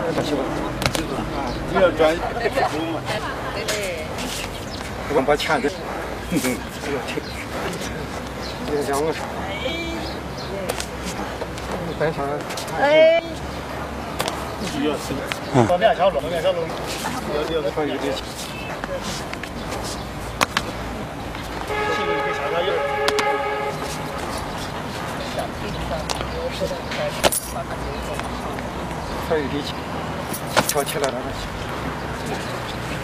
你要转嘛？对。我把钱的，这个挺，这两个。单上。哎。需要吃。方便小龙，要放一点。还有力气，跳起来了。